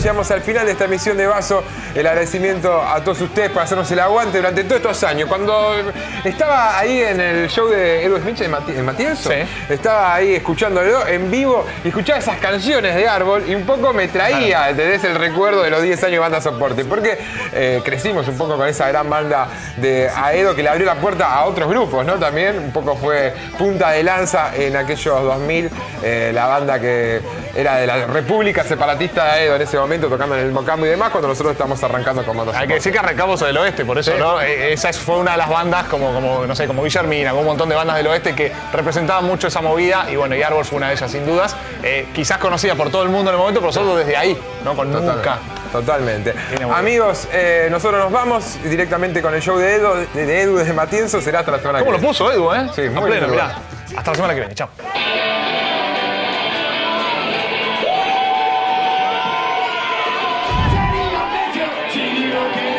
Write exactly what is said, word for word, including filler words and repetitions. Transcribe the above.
llegamos al final de esta emisión de Vaso. El agradecimiento a todos ustedes por hacernos el aguante durante todos estos años. Cuando estaba ahí en el show de Edu Smith, en Matienzo, sí. estaba ahí escuchándolo en vivo y escuchaba esas canciones de Árbol y un poco me traía, ¿entendés? El recuerdo de los diez años de Banda Soporte. Porque eh, crecimos un poco con esa gran banda de Aedo que le abrió la puerta a otros grupos, ¿no? También un poco fue punta de lanza en aquellos dos mil, eh, la banda que era de la República Separatista de Aedo en ese momento, tocando en el Mocambo y demás, cuando nosotros estamos arrancando con Banda Soporte. Hay que decir que arrancamos del oeste, por eso, sí. ¿no? Esa fue una de las bandas, como, como no sé, como Guillermina, como un montón de bandas del oeste que representaban mucho esa movida, y bueno, y Árbol fue una de ellas, sin dudas. Eh, quizás conocida por todo el mundo en el momento, pero nosotros desde ahí, ¿no? Con Nunca. Totalmente. Amigos, eh, nosotros nos vamos directamente con el show de Edu, de, de Edu desde Matienzo. Será hasta la semana que viene. ¿Cómo lo puso Edu, eh? Sí, muy pleno, bien. Mirá. Hasta la semana que viene. Chao. Sería necio si digo que